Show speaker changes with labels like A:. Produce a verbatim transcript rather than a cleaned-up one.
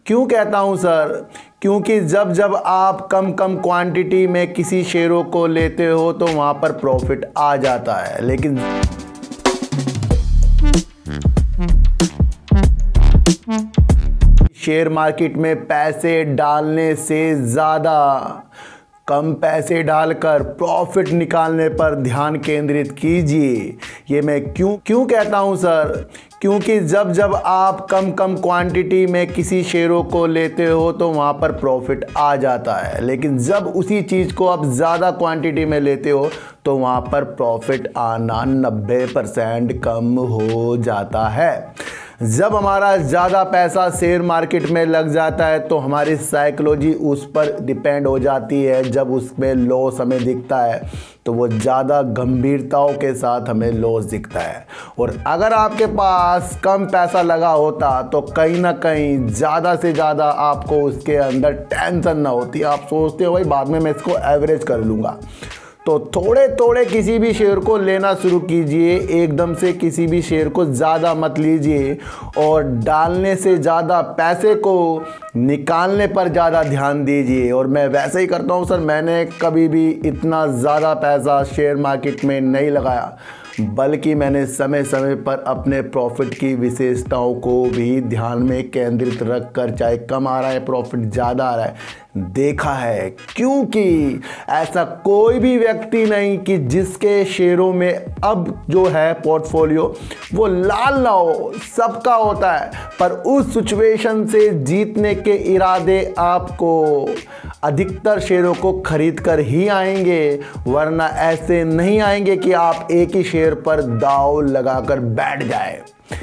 A: क्यों कहता हूं सर? क्योंकि जब जब आप कम कम क्वांटिटी में किसी शेयरों को लेते हो तो वहां पर प्रॉफिट आ जाता है, लेकिन शेयर मार्केट में पैसे डालने से ज़्यादा कम पैसे डालकर प्रॉफिट निकालने पर ध्यान केंद्रित कीजिए। ये मैं क्यों क्यों कहता हूँ सर? क्योंकि जब जब आप कम कम क्वांटिटी में किसी शेयरों को लेते हो तो वहाँ पर प्रॉफिट आ जाता है, लेकिन जब उसी चीज़ को आप ज़्यादा क्वांटिटी में लेते हो तो वहाँ पर प्रॉफिट आना नब्बे परसेंट कम हो जाता है। जब हमारा ज़्यादा पैसा शेयर मार्केट में लग जाता है तो हमारी साइकोलॉजी उस पर डिपेंड हो जाती है। जब उसमें लॉस हमें दिखता है तो वो ज़्यादा गंभीरताओं के साथ हमें लॉस दिखता है, और अगर आपके पास कम पैसा लगा होता तो कहीं ना कहीं ज़्यादा से ज़्यादा आपको उसके अंदर टेंशन ना होती। आप सोचते हो भाई बाद में मैं इसको एवरेज कर लूँगा। तो थोड़े थोड़े किसी भी शेयर को लेना शुरू कीजिए, एकदम से किसी भी शेयर को ज़्यादा मत लीजिए, और डालने से ज़्यादा पैसे को निकालने पर ज़्यादा ध्यान दीजिए। और मैं वैसे ही करता हूँ सर, मैंने कभी भी इतना ज़्यादा पैसा शेयर मार्केट में नहीं लगाया, बल्कि मैंने समय समय पर अपने प्रॉफिट की विशेषताओं को भी ध्यान में केंद्रित रख कर, चाहे कम आ रहा है प्रॉफिट ज़्यादा आ रहा है, देखा है। क्योंकि ऐसा कोई भी व्यक्ति नहीं कि जिसके शेयरों में अब जो है पोर्टफोलियो वो लाल ना हो, सबका होता है, पर उस सिचुएशन से जीतने के इरादे आपको अधिकतर शेयरों को खरीद कर ही आएंगे, वरना ऐसे नहीं आएंगे कि आप एक ही शेयर पर दांव लगाकर बैठ जाए।